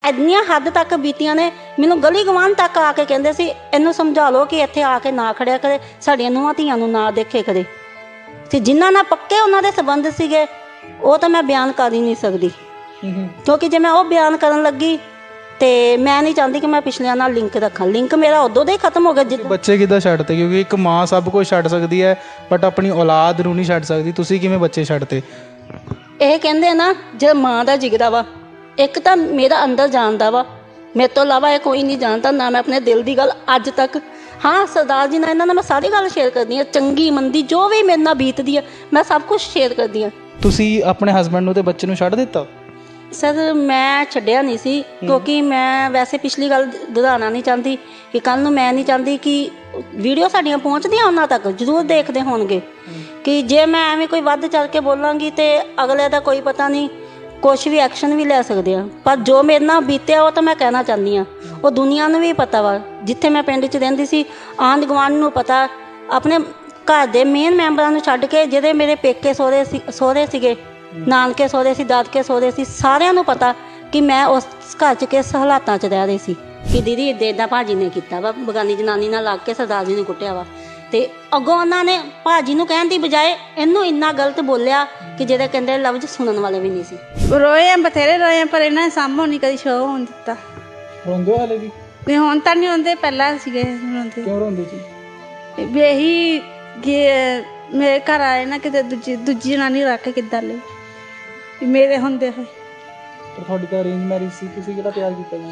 ਇੰਨੀਆਂ ਹੱਦ ਤੱਕ ਬੀਤੀਆਂ ਨੇ। ਮੈਨੂੰ ਗਲੀ ਗਵਾਂਢ ਤੱਕ ਆ ਕੇ ਕਹਿੰਦੇ ਸੀ ਇਹਨੂੰ ਸਮਝਾ ਲਓ ਕਿ ਇੱਥੇ ਆ ਕੇ ਨਾ ਖੜਿਆ ਕਰੇ, ਸਾਡੀਆਂ ਨੂੰਹਾਂ ਧੀਆਂ ਨੂੰ ਨਾ ਦੇਖੇ ਕਰੇ। ਤੇ ਜਿਨ੍ਹਾਂ ਨਾਲ ਪੱਕੇ ਉਹਨਾਂ ਦੇ ਸੰਬੰਧ ਸੀਗੇ ਉਹ ਤਾਂ ਮੈਂ ਬਿਆਨ ਕਰ ਹੀ ਨਹੀਂ ਸਕਦੀ, ਕਿਉਂਕਿ ਜੇ ਮੈਂ ਉਹ ਬਿਆਨ ਕਰਨ ਲੱਗੀ ਤੇ ਮੈਂ ਨਹੀਂ ਚਾਹੁੰਦੀ ਕਿ ਮੈਂ ਪਿਛਲਿਆਂ ਨਾਲ ਲਿੰਕ ਰੱਖਾਂ। ਲਿੰਕ ਮੇਰਾ ਉਦੋਂ ਦਾ ਹੀ ਖਤਮ ਹੋ ਗਿਆ। ਬੱਚੇ ਕਿੱਦਾਂ ਛੱਡਤੇ? ਕਿਉਂਕਿ ਇੱਕ ਮਾਂ ਸਭ ਕੁਝ ਛੱਡ ਸਕਦੀ ਹੈ ਬਟ ਆਪਣੀ ਔਲਾਦ ਨੂੰ ਨਹੀਂ ਛੱਡ ਸਕਦੀ। ਤੁਸੀਂ ਕਿਵੇਂ ਬੱਚੇ ਛੱਡਤੇ? ਇਹ ਕਹਿੰਦੇ ਨਾ ਜੇ ਮਾਂ ਦਾ ਜਿਗਰਾ ਵਾ, ਇੱਕ ਤਾਂ ਮੇਰਾ ਅੰਦਰ ਜਾਣਦਾ ਵਾ, ਮੇਰੇ ਤੋਂ ਇਲਾਵਾ ਇਹ ਕੋਈ ਨਹੀਂ ਜਾਣਦਾ, ਨਾ ਮੈਂ ਆਪਣੇ ਦਿਲ ਦੀ ਗੱਲ ਅੱਜ ਤੱਕ। ਹਾਂ ਸਰਦਾਰ ਜੀ ਨਾਲ ਇਹਨਾਂ ਨਾਲ ਮੈਂ ਸਾਰੀ ਗੱਲ ਸ਼ੇਅਰ ਕਰਦੀ ਹਾਂ, ਚੰਗੀ ਮੰਦੀ ਜੋ ਵੀ ਮੇਰੇ ਨਾਲ ਬੀਤਦੀ ਹੈ ਮੈਂ ਸਭ ਕੁਝ ਸ਼ੇਅਰ ਕਰਦੀ ਹਾਂ। ਤੁਸੀਂ ਆਪਣੇ ਹਸਬੈਂਡ ਨੂੰ ਤੇ ਬੱਚੇ ਨੂੰ ਛੱਡ ਦਿੱਤਾ? ਸਰ ਮੈਂ ਛੱਡਿਆ ਨਹੀਂ ਸੀ, ਕਿਉਂਕਿ ਮੈਂ ਵੈਸੇ ਪਿਛਲੀ ਗੱਲ ਦੁਹਰਾਉਣਾ ਨਹੀਂ ਚਾਹੁੰਦੀ ਕਿ ਕੱਲ੍ਹ ਨੂੰ ਮੈਂ ਨਹੀਂ ਚਾਹੁੰਦੀ ਕਿ ਵੀਡੀਓ ਸਾਡੀਆਂ ਪਹੁੰਚਦੀਆਂ ਉਹਨਾਂ ਤੱਕ, ਜ਼ਰੂਰ ਦੇਖਦੇ ਹੋਣਗੇ ਕਿ ਜੇ ਮੈਂ ਐਵੇਂ ਕੋਈ ਵੱਧ ਚੜ ਕੇ ਬੋਲਾਂਗੀ ਤੇ ਅਗਲੇ ਦਾ ਕੋਈ ਪਤਾ ਨਹੀਂ, ਕੁਛ ਵੀ ਐਕਸ਼ਨ ਵੀ ਲੈ ਸਕਦੇ ਆ। ਪਰ ਜੋ ਮੇਰੇ ਨਾਲ ਬੀਤਿਆ ਉਹ ਤਾਂ ਮੈਂ ਕਹਿਣਾ ਚਾਹੁੰਦੀ ਹਾਂ, ਉਹ ਦੁਨੀਆ ਨੂੰ ਵੀ ਪਤਾ ਵਾ। ਜਿੱਥੇ ਮੈਂ ਪਿੰਡ 'ਚ ਰਹਿੰਦੀ ਸੀ ਆਂਢ ਗੁਆਂਢ ਨੂੰ ਪਤਾ, ਆਪਣੇ ਘਰ ਦੇ ਮੇਨ ਮੈਂਬਰਾਂ ਨੂੰ ਛੱਡ ਕੇ ਜਿਹੜੇ ਮੇਰੇ ਪੇਕੇ ਸਹੁਰੇ ਸੀਗੇ, ਨਾਨਕੇ ਸਹੁਰੇ ਸੀ, ਦਾਦਕੇ ਸਹੁਰੇ ਸੀ, ਸਾਰਿਆਂ ਨੂੰ ਪਤਾ ਕਿ ਮੈਂ ਉਸ ਘਰ 'ਚ ਕਿਸ ਹਾਲਾਤਾਂ 'ਚ ਰਹਿ ਰਹੀ ਸੀ। ਕਿ ਦੀਦੀ ਇੱਦਾਂ ਭਾਜੀ ਨੇ ਕੀਤਾ ਵਾ, ਬਗਾਨੀ ਜਨਾਨੀ ਨਾਲ ਲੱਗ ਕੇ ਸਰਦਾਰ ਜੀ ਨੂੰ ਕੁੱਟਿਆ ਵਾ। ਤੇ ਅੱਗੋਂ ਉਹਨਾਂ ਨੇ ਭਾਜੀ ਨੂੰ ਕਹਿਣ ਦੀ ਬਜਾਏ ਇਹਨੂੰ ਇੰਨਾ ਗਲਤ ਬੋਲਿਆ ਕਿ ਜਿਹਦੇ ਕਹਿੰਦੇ ਲਫ਼ਜ਼ ਸੁਣਨ ਵਾਲੇ ਵੀ ਨਹੀਂ ਸੀ। ਰੋਏ ਆ, ਬਥੇਰੇ ਰੋਏ ਆ, ਪਰ ਇਹਨਾਂ ਨੇ ਸਾਹਮਣੇ ਨਹੀਂ ਕਦੀ ਸ਼ੋਅ ਹੋਣ ਦਿੱਤਾ। ਰੋਂਦੇ ਹਾਲੇ ਵੀ? ਨਹੀਂ ਹੁਣ ਤਾਂ ਨਹੀਂ ਰੋਂਦੇ, ਪਹਿਲਾਂ ਸੀਗੇ ਰੋਂਦੇ। ਕਿਉਂ ਰੋਂਦੇ ਸੀ? ਵੀ ਇਹੀ ਕਿ ਮੇਰੇ ਘਰ ਆਏ ਨਾ ਕਿਤੇ ਦੂਜੀ ਜਨਾਨੀ ਰੱਖ ਕੇ ਕਿੱਦਾਂ ਲਈ ਮੇਰੇ ਹੁੰਦੇ ਹੋਏ। ਪਰ ਤੁਹਾਡੀ ਤਾਂ ਅਰੇਂਜ ਮੈਰਿਜ ਸੀ, ਤੁਸੀਂ ਕਿਹੜਾ ਪਿਆਰ ਕੀਤਾ ਜੀ?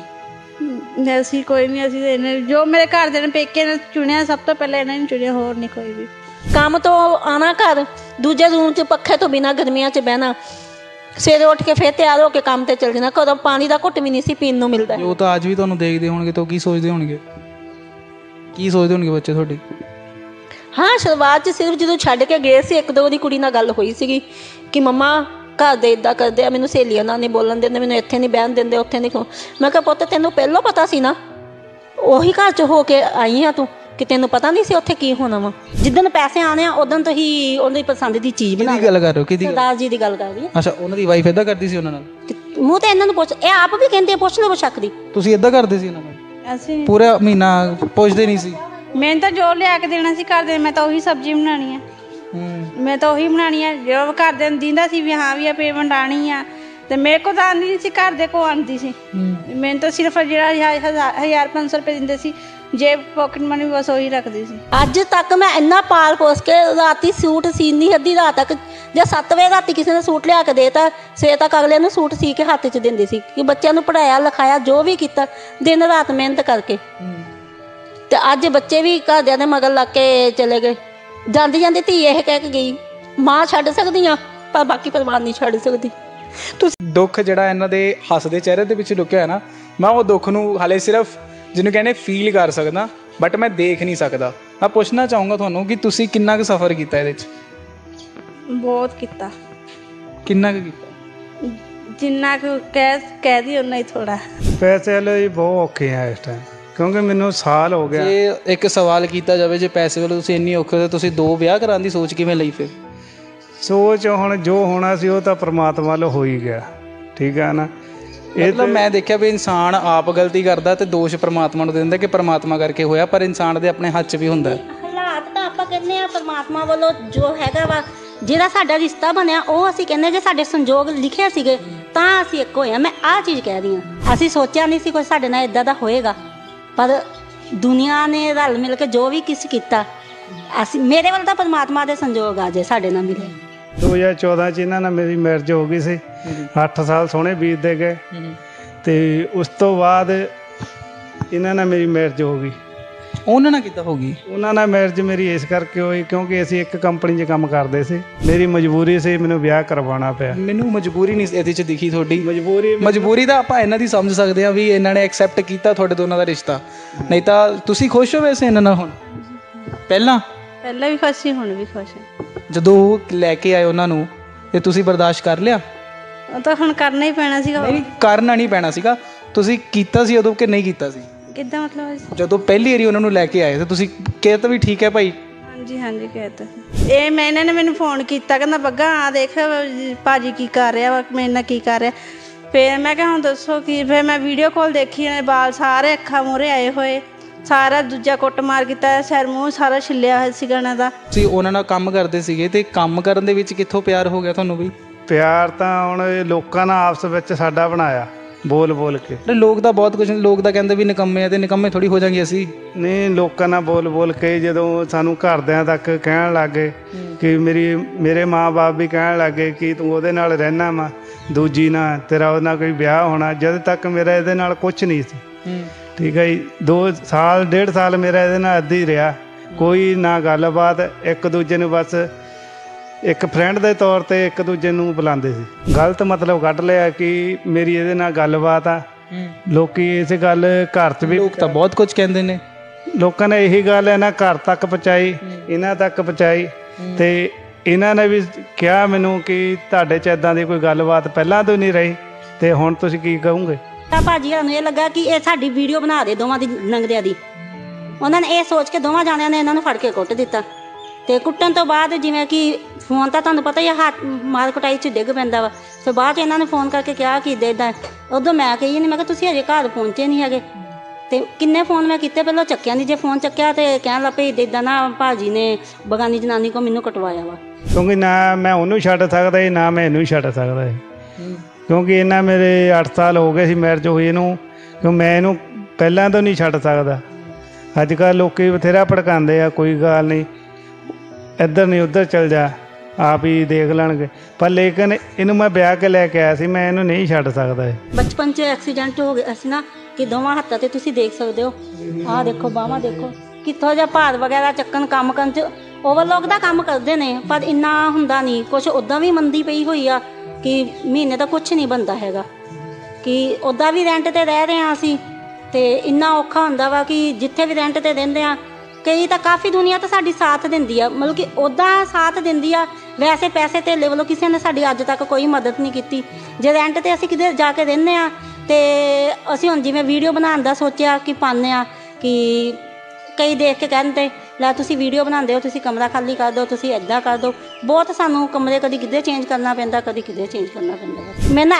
ਅਸੀਂ ਕੋਈ ਨਹੀਂ, ਅਸੀਂ ਇਹਨੇ ਜੋ ਮੇਰੇ ਘਰ ਦੇ ਨੇ ਪੇਕੇ ਨੇ ਚੁਣਿਆ, ਸਭ ਤੋਂ ਪਹਿਲਾਂ ਇਹਨਾਂ ਨੇ ਚੁਣਿਆ, ਹੋਰ ਨਹੀਂ ਕੋਈ ਵੀ। ਕੰਮ ਤੋਂ ਆਉਣਾ ਘਰ, ਦੂਜੇ ਰੂਮ 'ਚ ਪੱਖੇ ਤੋਂ ਬਿਨਾਂ ਗਰਮੀਆਂ 'ਚ ਬਹਿਣਾ, ਸਵੇਰੇ ਉੱਠ ਕੇ ਫਿਰ ਤਿਆਰ ਹੋ ਕੇ ਕੰਮ ਤੇ ਚਲ ਜਾਣਾ। ਕਦੋਂ ਪਾਣੀ ਦਾ ਘੁੱਟ ਵੀ ਨਹੀਂ ਸੀ ਪੀਣ ਨੂੰ ਮਿਲਦਾ। ਉਹ ਤਾਂ ਅੱਜ ਵੀ ਤੁਹਾਨੂੰ ਦੇਖਦੇ ਹੋਣਗੇ ਤਾਂ ਕੀ ਸੋਚਦੇ ਹੋਣਗੇ? ਕੀ ਸੋਚਦੇ ਹੋਣਗੇ ਬੱਚੇ ਤੁਹਾਡੇ? ਹਾਂ ਸ਼ੁਰੂਆਤ 'ਚ ਸਿਰਫ ਜਦੋਂ ਛੱਡ ਕੇ ਗਏ ਸੀ ਇੱਕ ਦੋ ਦੀ ਕੁੜੀ ਨਾਲ ਗੱਲ ਹੋਈ ਸੀਗੀ ਕਿ ਮੰਮਾ ਘਰ ਦੇ ਇੱਦਾਂ ਕਰਦੇ ਆ, ਮੈਨੂੰ ਸਹੇਲੀਆਂ ਨਾਲ ਨਹੀਂ ਬੋਲਣ ਦਿੰਦੇ, ਮੈਨੂੰ ਇੱਥੇ ਨਹੀਂ ਬਹਿਣ ਦਿੰਦੇ, ਉੱਥੇ ਨਹੀਂ। ਮੈਂ ਕਿਹਾ ਪੁੱਤ ਤੈਨੂੰ ਪਹਿਲਾਂ ਪਤਾ ਸੀ ਨਾ, ਉਹੀ ਘਰ 'ਚ ਹੋ ਕੇ ਆਈ ਆ ਤੂੰ, ਕਿ ਤੈਨੂੰ ਪਤਾ ਨਹੀਂ ਸੀ ਉੱਥੇ ਕੀ ਹੋਣਾ ਵਾ। ਜਿੱਦਣ ਪੈਸੇ ਆਣੇ ਆ ਉਦੋਂ ਤੋਂ ਹੀ ਉਹਦੀ ਪਸੰਦ ਦੀ ਚੀਜ਼ ਬਣਾ। ਕਿਹਦੀ ਗੱਲ ਕਰ ਰਹੇ ਹੋ? ਕਿਹਦੀ? ਸਰਦਾਰ ਜੀ ਦੀ ਗੱਲ ਕਰ ਰਹੀ ਹਾਂ। ਅੱਛਾ, ਉਹਨਾਂ ਦੀ ਵਾਈਫ ਏਦਾਂ ਕਰਦੀ ਸੀ ਉਹਨਾਂ ਨਾਲ? ਮੂੰਹ ਤੇ ਇਹਨਾਂ ਨੂੰ ਪੁੱਛ, ਇਹ ਆਪ ਵੀ ਕਹਿੰਦੇ ਪੁੱਛ ਲਓ ਸ਼ੱਕ ਦੀ। ਤੁਸੀਂ ਏਦਾਂ ਕਰਦੇ ਸੀ ਉਹਨਾਂ ਨਾਲ? ਅਸੀਂ ਪੂਰਾ ਮਹੀਨਾ ਪੁੱਛਦੇ ਨਹੀਂ ਸੀ? ਮੈਨੂੰ ਤਾਂ ਜੋ ਲਿਆ ਕੇ ਦੇਣਾ ਸੀ ਘਰ ਦੇ, ਮੈਂ ਤਾਂ ਉਹੀ ਸਬਜ਼ੀ ਬਣਾਉਣੀ ਆ, ਮੈਂ ਤਾਂ ਉਹੀ ਬਣਾਉਣੀ ਆ ਜੋ ਘਰ ਦੇ ਨੂੰ ਦਿੰਦਾ ਸੀ ਵੀ ਹਾਂ ਵੀ ਆ ਪੇਮੈਂਟ ਆਉਣੀ ਆ। ਤੇ ਮੇਰੇ ਕੋਲ ਤਾਂ ਆਉਂਦੀ ਨਹੀਂ ਸੀ, ਘਰ ਦੇ ਕੋਲ ਆਉਂਦੀ ਸੀ। ਮੈਨੂੰ ਤਾਂ ਸਿਰਫ ਜਿਹੜਾ 1500 ਰੁਪਏ ਦਿੰਦੇ ਸੀ ਜੇਬ ਪੋਕਟ ਮਨੀ ਬਸ ਉਹੀ ਰੱਖਦੀ ਸੀ। ਅੱਜ ਤੱਕ ਮੈਂ ਇੰਨਾ ਪਾਲ ਪੋਸ ਕੇ ਰਾਤੀ ਸੂਟ ਸੀਨੀ, ਅੱਧੀ ਰਾਤ ਤੱਕ ਜੇ 7 ਵਜੇ ਰਾਤੀ ਕਿਸੇ ਨੇ ਸੂਟ ਲਿਆ ਕੇ ਦੇਤਾ, ਸਵੇਰ ਤੱਕ ਅਗਲੇ ਨੂੰ ਸੂਟ ਸੀ ਕੇ ਹੱਥ 'ਚ ਦਿੰਦੀ ਸੀ ਕਿ ਬੱਚਿਆਂ ਨੂੰ ਪੜ੍ਹਾਇਆ ਲਿਖਾਇਆ, ਜੋ ਵੀ ਕੀਤਾ ਦਿਨ ਰਾਤ ਮਿਹਨਤ ਕਰਕੇ। ਤੇ ਅੱਜ ਬੱਚੇ ਵੀ ਘਰਦਿਆਂ ਦੇ ਮਗਰ ਲੱਗ ਕੇ ਚਲੇ ਗਏ। ਜਾਂਦੀ ਜਾਂਦੀ ਧੀ ਇਹ ਕਹਿ ਕੇ ਗਈ, ਮਾਂ ਛੱਡ ਸਕਦੀ ਆ ਪਰ ਬਾਕੀ ਪਰਿਵਾਰ ਨਹੀਂ ਛੱਡ ਸਕਦੀ। ਤੁਸੀਂ ਦੁੱਖ ਜਿਹੜਾ ਇਹਨਾਂ ਦੇ ਹੱਸਦੇ ਚਿਹਰੇ ਦੇ ਵਿੱਚ ਲੁਕਿਆ ਹੈ ਨਾ, ਮੈਂ ਉਹ ਦੁੱਖ ਨੂੰ ਹਾਲੇ ਸਿਰਫ ਜਿਹਨੂੰ ਕਹਿੰਦੇ ਫੀਲ ਕਰ ਸਕਦਾ ਬਟ ਮੈਂ ਦੇਖ ਨਹੀਂ ਸਕਦਾ। ਮੈਂ ਪੁੱਛਣਾ ਚਾਹੂੰਗਾ ਤੁਹਾਨੂੰ ਕਿ ਤੁਸੀਂ ਕਿੰਨਾ ਕੁ ਸਫ਼ਰ ਕੀਤਾ ਇਹਦੇ 'ਚ? ਬਹੁਤ ਕੀਤਾ। ਕਿੰਨਾ ਕੁ ਕੀਤਾ? ਜਿੰਨਾ ਕੁ ਕਹਿ ਦੀ ਉਨਾ ਹੀ ਥੋੜਾ। ਪੈਸੇ ਲਈ ਬਹੁਤ ਔਖੇ ਆ ਇਸ ਟਾਈਮ, ਕਿਉਂਕਿ ਮੈਨੂੰ ਸਾਲ ਹੋ ਗਿਆ। ਜੇ ਇੱਕ ਸਵਾਲ ਕੀਤਾ ਜਾਵੇ, ਜੇ ਪੈਸੇ ਵੱਲੋਂ ਤੁਸੀਂ ਇੰਨੀ ਔਖੇ ਹੋ, ਤੁਸੀਂ 2 ਵਿਆਹ ਕਰਾਉਣ ਦੀ ਸੋਚ ਕਿਵੇਂ ਲਈ? ਫਿਰ ਸੋਚ ਹੁਣ ਜੋ ਹੋਣਾ ਸੀ ਉਹ ਤਾਂ ਪ੍ਰਮਾਤਮਾ ਵੱਲੋਂ ਹੋ ਹੀ ਗਿਆ, ਠੀਕ ਆ ਨਾ। ਇਹ ਮਤਲਬ ਮੈਂ ਦੇਖਿਆ ਵੀ ਇਨਸਾਨ ਆਪ ਗਲਤੀ ਕਰਦਾ ਤੇ ਦੋਸ਼ ਪ੍ਰਮਾਤਮਾ ਨੂੰ ਦੇ ਦਿੰਦਾ ਕਿ ਪ੍ਰਮਾਤਮਾ ਕਰਕੇ ਹੋਇਆ, ਪਰ ਇਨਸਾਨ ਦੇ ਆਪਣੇ ਹੱਥ 'ਚ ਵੀ ਹੁੰਦਾ। ਹਾਲਾਤ ਤਾਂ ਆਪਾਂ ਕਹਿੰਦੇ ਆ ਪਰਮਾਤਮਾ ਵੱਲੋਂ ਜੋ ਹੈਗਾ ਵਾ, ਜਿਹੜਾ ਸਾਡਾ ਰਿਸ਼ਤਾ ਬਣਿਆ ਉਹ ਅਸੀਂ ਕਹਿੰਦੇ ਜੇ ਸਾਡੇ ਸੰਜੋਗ ਲਿਖੇ ਸੀਗੇ ਤਾਂ ਅਸੀਂ ਇੱਕ ਹੋਏ ਆ। ਮੈਂ ਆਹ ਚੀਜ਼ ਕਹਿ ਰਹੀ ਹਾਂ, ਅਸੀਂ ਸੋਚਿਆ ਨਹੀਂ ਸੀ ਕੋਈ ਸਾਡੇ ਨਾਲ ਇੱਦਾਂ ਦਾ ਹੋਏਗਾ, ਪਰ ਦੁਨੀਆ ਨੇ ਰਲ ਮਿਲ ਕੇ ਜੋ ਵੀ ਕੁਛ ਕੀਤਾ, ਅਸੀਂ ਮੇਰੇ ਵੱਲ ਤਾਂ ਪਰਮਾਤਮਾ ਦੇ ਸੰਜੋਗ ਆ ਜੇ ਸਾਡੇ ਨਾਲ ਮਿਲੇ। 2014 'ਚ ਇਹਨਾਂ ਨਾਲ ਮੇਰੀ ਮੈਰਿਜ ਹੋ ਗਈ ਸੀ। 8 ਸਾਲ ਸੋਹਣੇ ਬੀਤਦੇ ਗਏ ਤੇ ਉਸ ਤੋਂ ਬਾਅਦ ਇਹਨਾਂ ਨਾਲ ਮੇਰੀ ਮੈਰਿਜ ਹੋ ਗਈ। ਉਹਨਾਂ ਨਾਲ ਕਿੱਦਾਂ ਹੋ ਗਈ? ਉਹਨਾਂ ਨਾਲ ਮੈਰਿਜ ਮੇਰੀ ਇਸ ਕਰਕੇ ਹੋਈ ਕਿਉਂਕਿ ਅਸੀਂ ਇੱਕ ਕੰਪਨੀ 'ਚ ਕੰਮ ਕਰਦੇ ਸੀ। ਮੇਰੀ ਮਜਬੂਰੀ ਸੀ, ਮੈਨੂੰ ਵਿਆਹ ਕਰਵਾਉਣਾ ਪਿਆ। ਮੈਨੂੰ ਮਜਬੂਰੀ ਨਹੀਂ ਇਹਦੇ 'ਚ ਦਿਖੀ ਤੁਹਾਡੀ। ਮਜਬੂਰੀ ਤਾਂ ਆਪਾਂ ਇਹਨਾਂ ਦੀ ਸਮਝ ਸਕਦੇ ਹਾਂ ਵੀ ਇਹਨਾਂ ਨੇ ਐਕਸੈਪਟ ਕੀਤਾ ਤੁਹਾਡੇ ਦੋਨਾਂ ਦਾ ਰਿਸ਼ਤਾ, ਨਹੀਂ ਤਾਂ ਤੁਸੀਂ ਖੁਸ਼ ਹੋ ਵੈਸੇ ਇਹਨਾਂ ਨਾਲ? ਹੁਣ ਪਹਿਲਾਂ ਵੀ ਖੁਸ਼ ਸੀ, ਹੁਣ ਵੀ ਖੁਸ਼ ਹਾਂ। ਜਦੋਂ ਲੈ ਕੇ ਆਏ ਉਹਨਾਂ ਨੂੰ ਤੇ ਤੁਸੀਂ ਬਰਦਾਸ਼ਤ ਕਰ ਲਿਆ? ਉਹ ਤਾਂ ਹੁਣ ਕਰਨਾ ਹੀ ਪੈਣਾ ਸੀਗਾ। ਨਹੀਂ, ਕਰਨਾ ਨਹੀਂ ਪੈਣਾ ਸੀਗਾ, ਤੁਸੀਂ ਕੀਤਾ ਸੀ ਉਦੋਂ ਕਿ ਨਹੀਂ ਕੀਤਾ ਸੀ? ਕਿੱਦਾਂ ਮਤਲਬ? ਜਦੋਂ ਪਹਿਲੀ ਵਾਰੀ ਉਹਨਾਂ ਨੂੰ ਲੈ ਕੇ ਆਏ ਤਾਂ ਤੁਸੀਂ ਕਿਹਾ ਤਾਂ ਵੀ ਠੀਕ ਹੈ ਭਾਈ? ਹਾਂਜੀ ਹਾਂਜੀ ਕਹਿਤਾ। ਇਹ ਮੈਂ ਇਹਨਾਂ ਨੇ ਮੈਨੂੰ ਫੋਨ ਕੀਤਾ, ਕਹਿੰਦਾ ਬੱਗਾ ਆ ਦੇਖ ਭਾਜੀ ਕੀ ਕਰ ਰਿਹਾ ਵਾ, ਮੇਰੇ ਨਾਲ ਕੀ ਕਰ ਰਿਹਾ। ਫਿਰ ਮੈਂ ਕਿਹਾ ਹੁਣ ਦੱਸੋ ਕੀ। ਫਿਰ ਮੈਂ ਵੀਡੀਓ ਕਾਲ ਦੇਖੀ, ਇਹਨੇ ਵਾਲ ਸਾਰੇ ਅੱਖਾਂ ਮੂਹਰੇ ਆਏ ਹੋਏ, ਸਾਰਾ ਦੂਜਾ ਕੁੱਟਮਾਰ ਕੀਤਾ, ਸਿਰ ਮੂੰਹ ਸਾਰਾ ਛਿੱਲਿਆ ਹੋਇਆ ਸੀਗਾ ਇਹਨਾਂ ਦਾ। ਤੁਸੀਂ ਉਹਨਾਂ ਨਾਲ ਕੰਮ ਕਰਦੇ ਸੀਗੇ ਤੇ ਕੰਮ ਕਰਨ ਦੇ ਵਿੱਚ ਕਿੱਥੋਂ ਪਿਆਰ ਹੋ ਗਿਆ ਤੁਹਾਨੂੰ ਵੀ? ਪਿਆਰ ਤਾਂ ਹੁਣ ਇਹ ਲੋਕਾਂ ਨਾਲ ਆਪਸ ਵਿੱਚ ਸਾਡਾ ਬਣਾਇਆ, ਬੋਲ ਬੋਲ ਕੇ। ਲੋਕ ਤਾਂ ਬਹੁਤ ਕੁਝ, ਲੋਕ ਤਾਂ ਕਹਿੰਦੇ ਵੀ ਨਿਕੰਮੇ ਆ ਤੇ ਨਿਕੰਮੇ ਥੋੜੀ ਹੋ ਜਾਾਂਗੇ ਅਸੀਂ। ਨਹੀਂ, ਲੋਕਾਂ ਨਾਲ ਬੋਲ ਬੋਲ ਕੇ ਜਦੋਂ ਸਾਨੂੰ ਘਰਦਿਆਂ ਤੱਕ ਕਹਿਣ ਲੱਗੇ ਕਿ ਮੇਰੇ ਮਾਂ-ਬਾਪ ਵੀ ਕਹਿਣ ਲੱਗੇ ਕਿ ਤੂੰ ਉਹਦੇ ਨਾਲ ਰਹਿਣਾ ਵਾ, ਦੂਜੀ ਨਾਲ ਤੇਰਾ ਉਹਦੇ ਨਾਲ ਕੋਈ ਵਿਆਹ ਹੋਣਾ। ਜਦ ਤੱਕ ਮੇਰਾ ਇਹਦੇ ਨਾਲ ਕੁਝ ਨਹੀਂ ਸੀ, ਠੀਕ ਹੈ ਜੀ। 2 ਸਾਲ 1.5 ਸਾਲ ਮੇਰਾ ਇਹਦੇ ਨਾਲ ਇੱਦਾਂ ਹੀ ਰਿਹਾ, ਕੋਈ ਨਾ ਗੱਲਬਾਤ, ਇੱਕ ਦੂਜੇ ਨੂੰ ਬਸ ਇੱਕ ਫਰੈਂਡ ਦੇ ਤੌਰ 'ਤੇ ਇੱਕ ਦੂਜੇ ਨੂੰ ਬੁਲਾਉਂਦੇ ਸੀ। ਗਲਤ ਮਤਲਬ ਕੱਢ ਲਿਆ ਕਿ ਮੇਰੀ ਇਹਦੇ ਨਾਲ ਗੱਲਬਾਤ ਆ। ਲੋਕੀ ਇਸ ਗੱਲ ਘਰ 'ਚ ਵੀ, ਲੋਕ ਤਾਂ ਬਹੁਤ ਕੁਝ ਕਹਿੰਦੇ ਨੇ, ਲੋਕਾਂ ਨੇ ਇਹੀ ਗੱਲ ਇਹਨਾਂ ਘਰ ਤੱਕ ਪਹੁੰਚਾਈ, ਇਹਨਾਂ ਤੱਕ ਪਹੁੰਚਾਈ। ਤੇ ਇਹਨਾਂ ਨੇ ਵੀ ਕਿਹਾ ਮੈਨੂੰ ਕਿ ਤੁਹਾਡੇ 'ਚ ਇੱਦਾਂ ਦੀ ਕੋਈ ਗੱਲਬਾਤ ਪਹਿਲਾਂ ਤੋਂ ਨਹੀਂ ਰਹੀ, ਤੇ ਹੁਣ ਤੁਸੀਂ ਕੀ ਕਹੋਗੇ? ਤਾਂ ਭਾਜੀ ਸਾਨੂੰ ਇਹ ਲੱਗਾ ਕਿ ਇਹ ਸਾਡੀ ਵੀਡੀਓ ਬਣਾ ਦੇ ਦੋਵਾਂ ਦੀ ਲੰਘਦਿਆਂ ਦੀ। ਉਹਨਾਂ ਨੇ ਇਹ ਸੋਚ ਕੇ ਦੋਵਾਂ ਜਾਣਿਆਂ ਨੇ ਇਹਨਾਂ ਨੂੰ ਫੜ ਕੇ ਕੁੱਟ ਦਿੱਤਾ। ਤੇ ਕੁੱਟਣ ਤੋਂ ਬਾਅਦ ਜਿਵੇਂ ਕਿ ਫੋਨ ਤਾਂ ਤੁਹਾਨੂੰ ਪਤਾ ਹੀ ਆ, ਹੱਥ ਮਾਰ ਕੁਟਾਈ 'ਚ ਡਿੱਗ ਪੈਂਦਾ ਵਾ। ਫਿਰ ਬਾਅਦ 'ਚ ਇਹਨਾਂ ਨੇ ਫੋਨ ਕਰਕੇ ਕਿਹਾ ਕਿ ਇੱਦਾਂ ਉਦੋਂ ਮੈਂ ਕਹੀ ਨਹੀਂ, ਮੈਂ ਕਿਹਾ ਤੁਸੀਂ ਹਜੇ ਘਰ ਪਹੁੰਚੇ ਨਹੀਂ ਹੈਗੇ। ਤੇ ਕਿੰਨੇ ਫੋਨ ਮੈਂ ਕੀਤੇ, ਪਹਿਲਾਂ ਚੱਕਿਆ ਨਹੀਂ। ਜੇ ਫੋਨ ਚੱਕਿਆ ਤੇ ਕਹਿਣ ਲੱਗ ਪਈ ਇੱਦਾਂ ਨਾ ਭਾਜੀ ਨੇ ਬਗਾਨੀ ਜਨਾਨੀ ਕੋ ਮੈਨੂੰ ਕਟਵਾਇਆ ਵਾ। ਕਿਉਂਕਿ ਨਾ ਮੈਂ ਉਹਨੂੰ ਛੱਡ ਸਕਦਾ ਸੀ, ਨਾ ਮੈਂ ਇਹਨੂੰ ਛੱਡ ਸਕਦਾ ਸੀ। ਕਿਉਂਕਿ ਇਹਨਾਂ ਮੇਰੇ 8 ਸਾਲ ਹੋ ਗਏ ਸੀ ਮੈਰਿਜ ਹੋਈ ਇਹਨੂੰ, ਕਿਉਂ ਮੈਂ ਇਹਨੂੰ ਪਹਿਲਾਂ ਤੋਂ ਨਹੀਂ ਛੱਡ ਸਕਦਾ। ਅੱਜ ਕੱਲ੍ਹ ਲੋਕ ਬਥੇਰਾ ਭੜਕਾਉਂਦੇ ਆ, ਕੋਈ ਗੱਲ ਨਹੀਂ, ਇੱਧਰ ਨਹੀਂ ਉੱਧਰ ਚੱਲ ਜਾ, ਆਪ ਹੀ ਦੇਖ ਲੈਣਗੇ। ਪਰ ਲੇਕਿਨ ਇਹਨੂੰ ਮੈਂ ਵਿਆਹ ਕੇ ਲੈ ਕੇ ਆਇਆ ਸੀ, ਮੈਂ ਇਹਨੂੰ ਨਹੀਂ ਛੱਡ ਸਕਦਾ। ਬਚਪਨ 'ਚ ਐਕਸੀਡੈਂਟ ਹੋ ਗਿਆ ਸੀ ਨਾ, ਕਿ ਦੋਵਾਂ ਹੱਥਾਂ 'ਤੇ ਤੁਸੀਂ ਦੇਖ ਸਕਦੇ ਹੋ। ਆਹ ਦੇਖੋ ਬਾਹਾਂ ਦੇਖੋ, ਕਿੱਥੋਂ ਜਿਹਾ ਭਾਰ ਵਗੈਰਾ ਚੱਕਣ, ਕੰਮ ਕਰਨ 'ਚ ਓਵਰਲੋਕ ਦਾ ਕੰਮ ਕਰਦੇ ਨੇ, ਪਰ ਇੰਨਾ ਹੁੰਦਾ ਨਹੀਂ। ਕੁਛ ਉੱਦਾਂ ਵੀ ਮੰਦੀ ਪਈ ਹੋਈ ਆ ਕਿ ਮਹੀਨੇ ਦਾ ਕੁਛ ਨਹੀਂ ਬਣਦਾ ਹੈਗਾ, ਕਿ ਉੱਦਾਂ ਵੀ ਰੈਂਟ 'ਤੇ ਰਹਿ ਰਹੇ ਹਾਂ ਅਸੀਂ। ਤੇ ਇੰਨਾ ਔਖਾ ਹੁੰਦਾ ਵਾ ਕਿ ਜਿੱਥੇ ਵੀ ਰੈਂਟ 'ਤੇ ਰਹਿੰਦੇ ਆ, ਕਈ ਤਾਂ ਕਾਫੀ ਦੁਨੀਆ ਤਾਂ ਸਾਡੀ ਸਾਥ ਦਿੰਦੀ ਆ, ਮਤਲਬ ਕਿ ਉੱਦਾਂ ਸਾਥ ਦਿੰਦੀ ਆ। ਵੈਸੇ ਪੈਸੇ ਧੇਲੇ ਵੱਲੋਂ ਕਿਸੇ ਨੇ ਸਾਡੀ ਅੱਜ ਤੱਕ ਕੋਈ ਮਦਦ ਨਹੀਂ ਕੀਤੀ। ਜੇ ਰੈਂਟ 'ਤੇ ਅਸੀਂ ਕਿਤੇ ਜਾ ਕੇ ਰਹਿੰਦੇ ਹਾਂ ਤੇ ਅਸੀਂ ਹੁਣ ਜਿਵੇਂ ਵੀਡੀਓ ਬਣਾਉਣ ਦਾ ਸੋਚਿਆ ਕਿ ਪਾਉਂਦੇ ਹਾਂ, ਕਿ ਕਈ ਦੇਖ ਕੇ ਕਹਿੰਦੇ ਲੈ ਤੁਸੀਂ ਵੀਡੀਓ ਬਣਾਉਂਦੇ ਹੋ, ਤੁਸੀਂ ਕਮਰਾ ਖਾਲੀ ਕਰ ਦਿਓ, ਤੁਸੀਂ ਇੱਦਾਂ ਕਰ ਦਿਓ। ਬਹੁਤ ਸਾਨੂੰ ਕਮਰੇ ਕਦੀ ਕਿਤੇ ਚੇਂਜ ਕਰਨਾ ਪੈਂਦਾ, ਕਦੀ ਕਿਤੇ ਚੇਂਜ ਕਰਨਾ ਪੈਂਦਾ। ਮੈਂ ਨਾ